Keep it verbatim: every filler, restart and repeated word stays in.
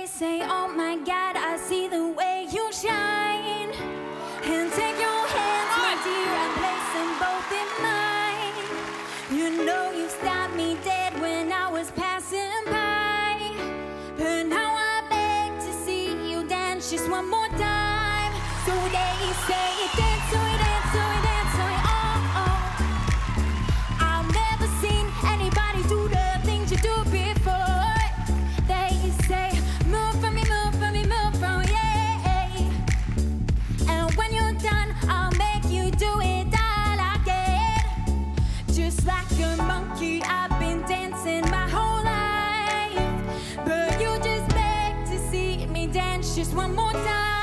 say, oh my God, I see the way you shine. And take your hands, my dear, and place them both in mine. You know you stopped me dead when I was passing by. But now I beg to see you dance just one more time. So they say, dance, so dance, so dance, so oh, oh. I've never seen anybody do the things you do before. They say, move for me, move for me, move for me, yeah. And when you're done, I'll make you do it all again. Just like a monkey, I've been dancing my whole life. But you just beg to see me dance just one more time.